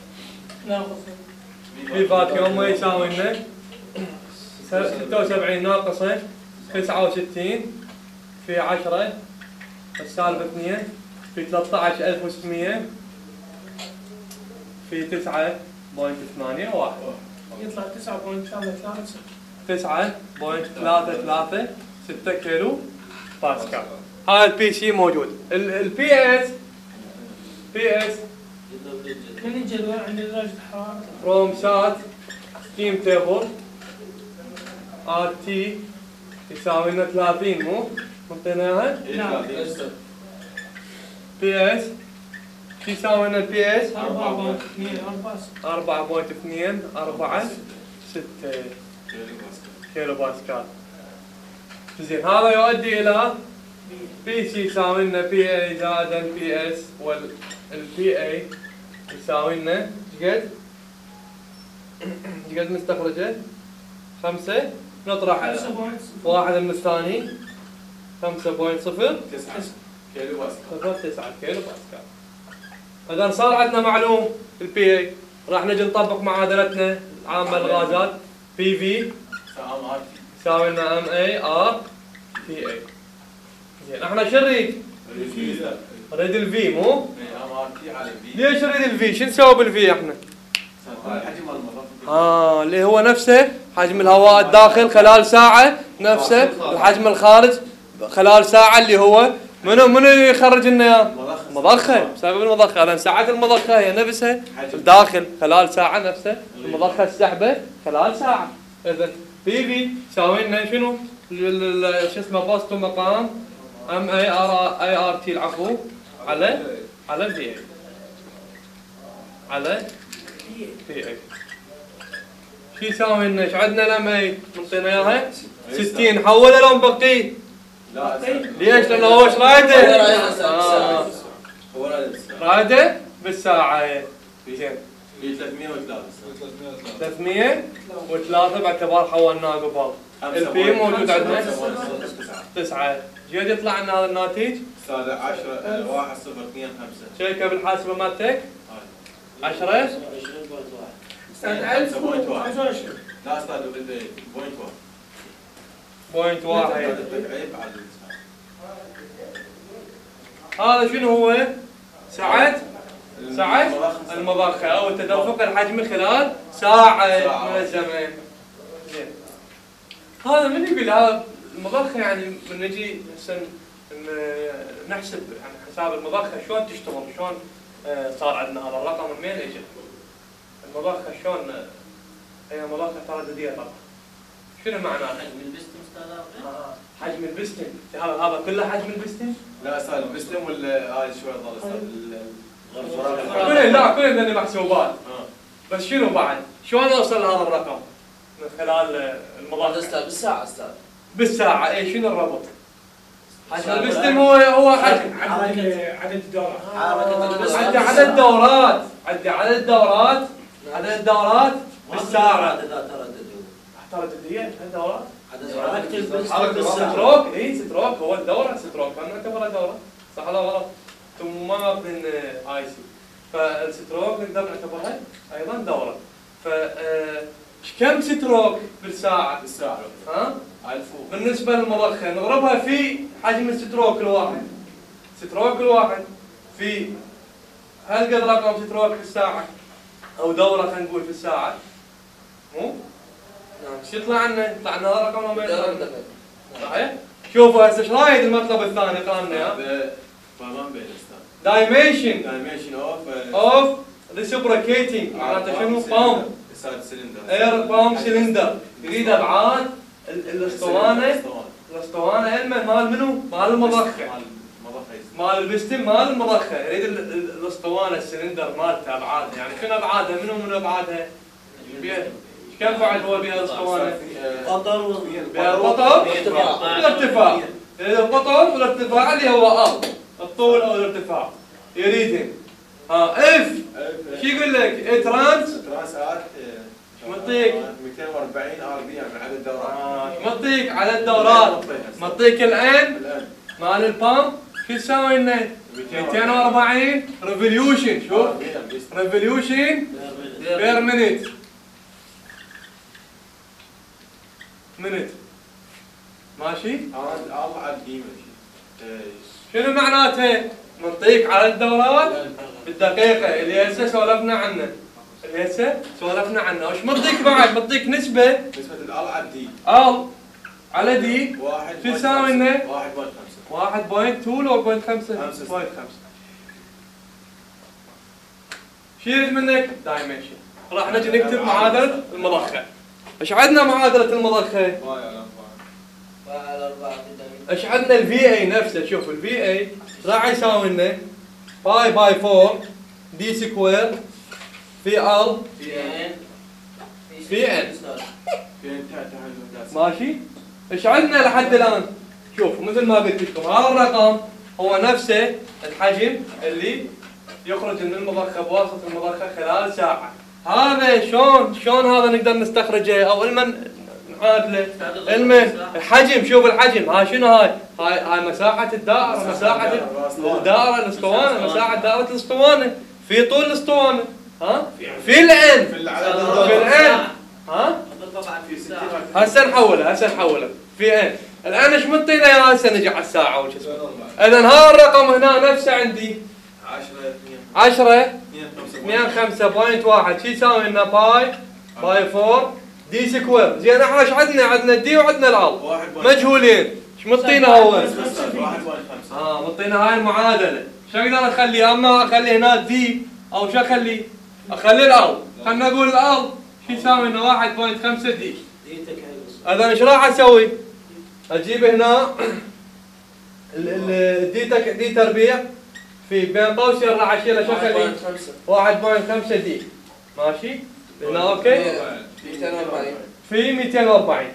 بي فاكيوم ما يساوي لنا ستة وسبعين ناقصه تسعة وستين في عشرة السالب اثنين في ثلاثة عشر ألف وستمية في تسعة فاصلة ثمانية واحد يطلع تسعة فاصلة ثلاثة ثلاثة تسعة فاصلة ثلاثة ثلاثة ستة كيلو باسكال. هذا البي سي موجود. البي اس بي اس من الجدول عند درجة الحرارة فروم سات ستيم تيبل ار تي يساوي لنا ثلاثين مو؟ منطينا اياها؟ نعم. بي اس شو يساوي لنا البي اس؟ أربعة فاصلة اثنين أربعة أربعة فاصلة اثنين أربعة ستة كيلو باسكال. زين. هذا يؤدي الى بي سي يساوي لنا بي اي زائد البي اس، والبي اي يساوي لنا ايش قد؟ ايش قد نستخرجه؟ خمسة نطرح واحد من الثاني خمسة فاصلة صفر كيلو باسكال. صفر تسعة كيلو باسكال. اذا صار عندنا معلوم البي اي، راح نجي نطبق معادلتنا العامة للغازات. بي في يساوي لنا ام اي ار تي اي. زين. احنا شو نريد؟ نريد الفي مو؟ ليش نريد الفي؟ شو نسوي بالفي احنا؟ اه اللي هو نفسه حجم الهواء الداخل خلال ساعة، نفسه الحجم الخارج خلال ساعة، اللي هو منو منو يخرج لنا اياه؟ مضخة. بسبب المضخة. اذا ساعة المضخة هي نفسها الداخل خلال ساعة، نفسه المضخة السحبة خلال ساعة. اذا بي في يساوي لنا شنو؟ شو اسمه بوست مقام ام اي ار اي ار تي العفو على على الفي اي على في اي. شو يساوي لنا؟ ايش عندنا الام اي؟ منطينا اياها ستين. حوله لو مبقي؟ لا ليش؟ لانه هو ايش رايده؟ آه. رايده بالساعة. زين. في ثلاثمية وثلاثة ثلاثمية وثلاثة باعتبار حولناه قبل. البي موجود عندنا تسعة. جيد يطلع لنا هذا الناتج؟ استاذ عشرة واحد صفر اثنين خمسة. شيكه بالحاسبة مالتك؟ عشرة استاذ ألف وخمسة وعشرين. لا استاذ بوينت واحد. بوينت واحد. عيب على هذا شنو هو؟ سعة سعة المضخة أو تدفق الحجم خلال ساعة من الزمن. زين. هذا من يقول هذا المضخة يعني من نجي هسه نحسب يعني حساب المضخة شلون تشتغل شلون صار عندنا هذا الرقم من وين اجى؟ المضخة شلون هي مضخة ترددية طبعا. شنو معناه؟ حجم البستم استاذ آه. حجم البستم هذا هذا كله حجم البستم؟ لا استاذ البستم ولا هاي شوي ضل استاذ كلهم لا كلهم لنا محسوبات. بس شنو بعد؟ شلون اوصل لهذا الرقم؟ من خلال المضخة استاذ بالساعة استاذ بالساعة. اي شنو الربط؟ حجم البستم هو هو حجم عدد عدد الدورات. عندي عدد دورات عندي عدد دورات عدد دورات بالساعة. ترددية دورات حركة البستم ستروك. اي ستروك هو الدورة ستروك ما نعتبرها دورة صح ولا غلط؟ انتم ما ماخذين اي سي فالستروك نقدر نعتبرها ايضا دورة. ف كم ستروك بالساعة؟ بالساعة ها؟ ألف بالنسبة للمضخة نضربها في حجم الستروك الواحد. ستروك الواحد في هل قد رقم ستروك في الساعة أو دورة خلينا نقول في الساعة مو؟ نعم ايش يطلع لنا؟ يطلع لنا هذا رقم ما يطلع لنا صحيح؟ شوفوا هسه ايش رايد المطلب الثاني قالنا اياه؟ فما بين استاذ دايمنشن دايمنشن اوف اوف ريسبروكيتنج معناته شنو؟ بامب اير بامب سلندر يريد ابعاد الاسطوانه الاسطوانه علما مال منو؟ مال المضخه مال البستم مال المضخه يريد الاسطوانه السلندر مالته ابعادها يعني شنو ابعادها؟ منو من ابعادها؟ كم بعد هو بها الاسطوانه؟ قطر بها القطر والارتفاع. القطر والارتفاع اللي هو ار الطول او الارتفاع يريدهم. ها اف شو يقول لك؟ ترانس ترانس ات مطيك مئتين وأربعين ار بي ام عدد الدورات. اه مطيك على الدورات مطيك الان مال البامب شو تساوي لنا؟ مئتين وأربعين ريفوليوشن. شوف ريفوليوشن بير مينيت مينيت ماشي؟ الله على القيمه شنو معناته؟ منطيك على الدورات بالدقيقة اللي هسه سولفنا عنه اللي هسه سولفنا عنه. وش منطيك بعد؟ منطيك نسبة نسبة ال على دي ال على دي واحد شو تساوي لنا؟ واحد فاصلة خمسة واحد فاصلة اثنين لو واحد فاصلة خمسة خمسة. فاصلة خمسة. شو يريد منك؟ دايمنشن. راح نجي نكتب معادلة المضخة. ايش عندنا معادلة المضخة؟ ايش عندنا الفي اي نفسه؟ شوف الفي اي راح يساوي لنا باي باي أربعة دي سكوير في ال في ان في ان في انتهى الوحدات. ماشي؟ ايش عندنا لحد الان؟ شوفوا مثل ما قلت لكم هذا الرقم هو نفسه الحجم اللي يخرج من المضخة بواسطة المضخة خلال ساعة. هذا شلون شلون هذا نقدر نستخرجه او علما نعادله؟ علما الحجم. شوف الحجم ها شنو هاي؟ هاي هاي مساحة الدائرة مساحة الدائرة الاسطوانة مساحة دائرة الاسطوانة في طول الاسطوانة ها؟ في الان في العدد في الان ها؟ في ستين هسه نحوله هسه نحوله في ان الان ايش منطينا يا هسه نجي على الساعة وش اسمه. اذا هذا الرقم هنا نفسه عندي عشرة مئة وخمسة فاصلة واحد شو يساوي لنا باي باي أربعة دي سكوير. زين احنا ايش عندنا؟ عندنا الدي وعندنا الال مجهولين. ايش مطينا هو؟ واحد فاصلة خمسة. اه مطينا هاي المعادله. شو اقدر اخلي؟ اما اخلي هنا دي او شو اخلي؟ اخلي الال. خلينا نقول الال شو يساوي لنا واحد فاصلة خمسة دي. اذا ايش راح اسوي؟ اجيب هنا الدي تك دي تربيع في بين قوسين راح اشيله شو اخلي؟ واحد فاصلة خمسة دي ماشي؟ هنا اوكي؟ مئتين وأربعين في مئتين وأربعين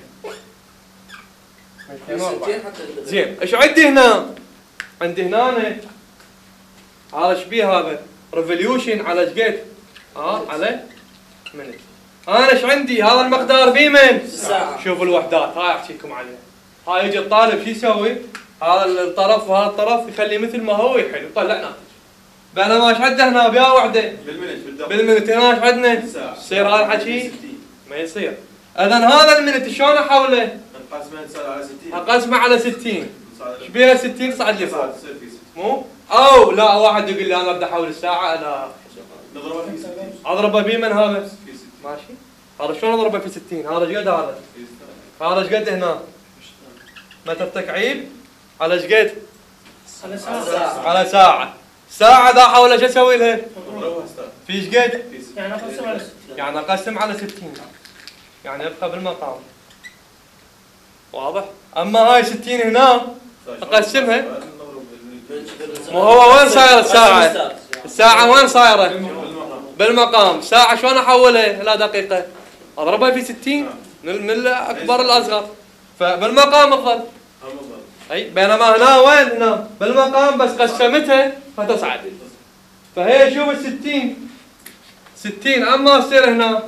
زين ايش عندي هنا؟ عندي هنا هذا ايش بيه هذا؟ ريفوليوشن على ايش قد؟ ها على منت. انا ايش عندي؟ هذا المقدار بيه من؟ الساعة. شوفوا الوحدات هاي احكي لكم عليها. هاي يجي الطالب شو يسوي؟ هذا الطرف وهذا الطرف يخليه مثل ما هو يحل يطلع ناتج. بينما ايش عنده هنا بيا وحده؟ بالمنت بالدقيقة. بالمنت. هنا ايش عندنا؟ يصير هذا الحكي؟ ما يصير. اذا هذا المنت شلون احوله؟ نقسمه على ستين. اقسمه على ستين. ايش بيها ستين صعد لي فوق؟ تصير في ستين. مو؟ او لا واحد يقول لي انا بدي احول الساعه لا نضربها في ستين. اضربه بي من هذا في ستين. ماشي. هذا شلون اضربه في ستين؟ هذا ايش قد هذا؟ في ستين. هذا ايش قد هنا؟ متر تكعيب على ايش قد؟ على ساعة. على ساعه. ساعه ذا احولها شو اسوي لها؟ نضربها استاذ. في ايش قد؟ في ستين. يعني أقسم على ستين. يعني اقسم على ستين. يعني يبقى بالمقام. واضح؟ اما هاي ستين هنا اقسمها. مو هو وين صاير الساعه؟ الساعه وين صايره؟ بالمقام. ساعه شلون احولها الى دقيقه؟ اضربها في ستين من الاكبر الاصغر. فبالمقام تظل. اي بينما هنا وين هنا؟ بالمقام بس قسمتها فتصعد. فهي شوف الستين ستين اما تصير هنا.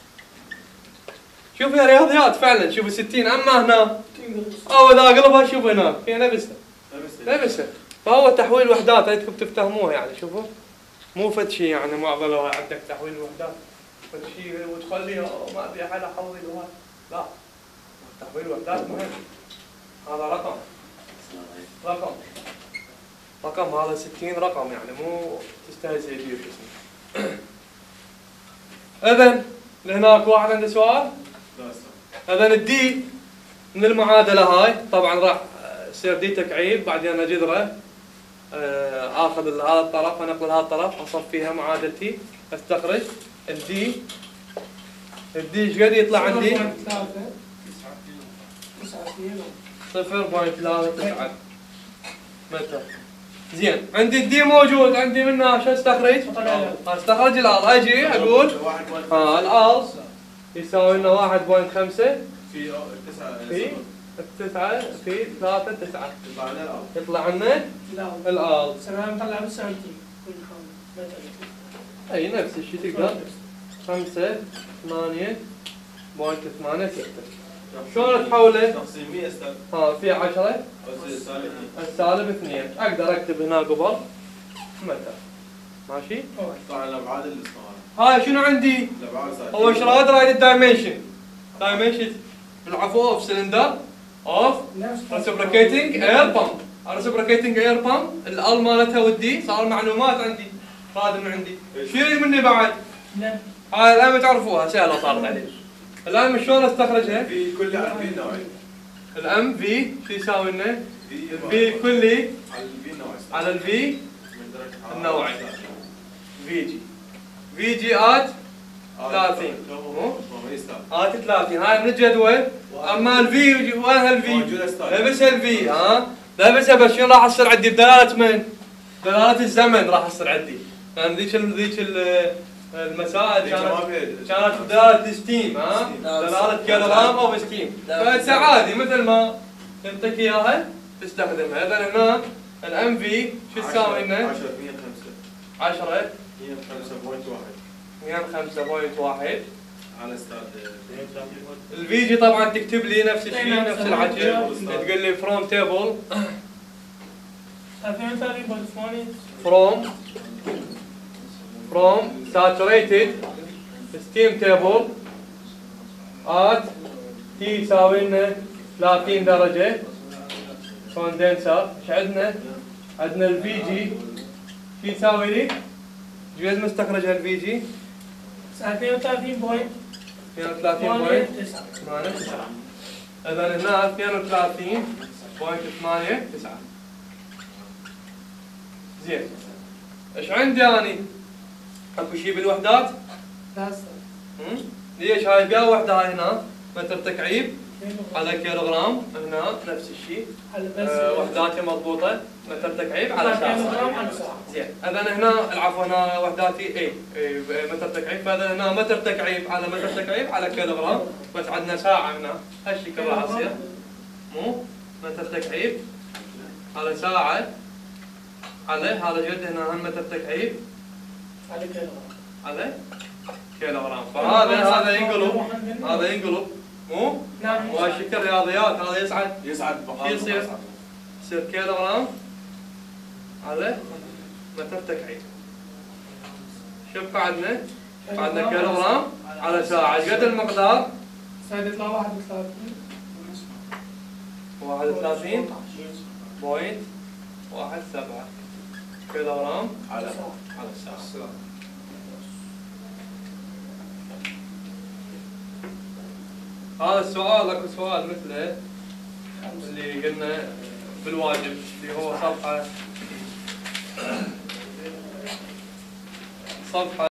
شوف يا رياضيات فعلا شوف الستين اما هنا او اذا اقلبها شوف هناك هي نفسها نفسها. فهو تحويل وحدات انتم تفتهموها يعني شوفوا مو فد شيء يعني معضله عندك تحويل وحدات فد شيء وتخلي ما ابي احد احول وهذا لا تحويل وحدات مهم. هذا رقم رقم رقم هذا ستين رقم يعني مو تستهزئ فيه باسمه. اذا لهناك واحد عنده سؤال؟ اذا الدي من المعادله هاي طبعا راح يصير دي تكعيب بعدين اجذره اخذ هذا الطرف انقل هذا الطرف اصف فيها معادلتي استخرج الدي الدي ايش قد يطلع عندي؟ صفر فاصلة ثلاثة تسعة متر. زين عندي الدي موجود عندي منها شو استخرج؟ استخرج الارض اجي اقول ها الارض يساوي لنا واحد فاصلة خمسة في تسعة في التسعة في ثلاثة تسعة يطلع لنا الارض. سلام طلع بالسنتين. اي نفس الشيء تقدر خمسة ثمانية بوينت ثمانية ستة. شلون تحوله؟ تقسيم مية استاذ. ها في عشرة سالب السالب اثنين اقدر اكتب هنا قبل متر ماشي؟ طبعا الابعاد اللي هاي شنو عندي؟ هو ايش راد رايد الدايمنشن دايمنشن بالعفو اوف سلندر اوف ريسبريكيتنج اير بامب. ريسبريكيتنج اير بامب الال مالتها ودي صار معلومات عندي راد من عندي. شو يريد مني بعد؟ نعم. هاي الان تعرفوها سهله صارت عليه. الان شلون استخرجها؟ في كل في نوعين. الام في شو يساوي لنا؟ في كلي على الفي نوعين. على الفي النوعين. في جي في جي ات ثلاثين ات ثلاثين هاي من الجدول. اما الفي وين الفي؟ لبسها الفي ها لبسها بس شنو راح يصير عندي بدلاله من؟ دلاله الزمن راح يصير عندي لان ذيك ذيك المسائل كانت كانت بدلاله ستيم ها دلاله كيلوغرام او ستيم. فانت عادي مثل ما تنطيك اياها تستخدمها. اذا هنا الام في شو تساوي لنا؟ عشرة مية وخمسة. عشرة مية وخمسة فاصلة واحد. مية وخمسة فاصلة واحد على استاذ الفي جي طبعا تكتب لي نفس الشيء نفس الحكي تقول لي فروم تيبل فروم فروم ساتوريتد ستيم تيبل ات تي يساوي لنا ثلاثين درجة كوندنسر. ايش عندنا؟ عندنا الفي جي شو يساوي لي؟ ايش قد مستخرج الفي جي؟ اثنين وثلاثين بوينت اثنين وثلاثين بوينت ثمانية تسعة. اذا هنا اثنين وثلاثين بوينت ثمانية تسعة. زين ايش عندي اني؟ اكو شيء بالوحدات؟ لا امم ليش هاي بيا وحده هاي هنا متر تكعيب على كيلوغرام هنا نفس الشيء أه وحداتي مضبوطه متر تكعيب على ساعه. زين اذا هنا العفو هنا وحداتي اي متر تكعيب فاذا هنا متر تكعيب على متر تكعيب على كيلوغرام بس عندنا ساعه هنا هالشكل راح يصير مو متر تكعيب على ساعه على هذا جد هنا هم متر تكعيب على كيلوغرام على كيلوغرام. فهذا هذا ينقلب هذا ينقلب مو؟ نعم. وهالشكل رياضيات هذا يصعد يصعد شو يصير؟ يصير كيلوغرام على متر تكعيب. شوف بعدنا بعدنا كيلوغرام على ساعة قد المقدار؟ سعد يطلع واحد وثلاثين واحد وثلاثين بوينت واحد سبعة كيلوغرام على على الساعة. الساعة. هذا السؤال اكو سؤال مثله اللي قلنا بالواجب اللي هو صفحة صفحة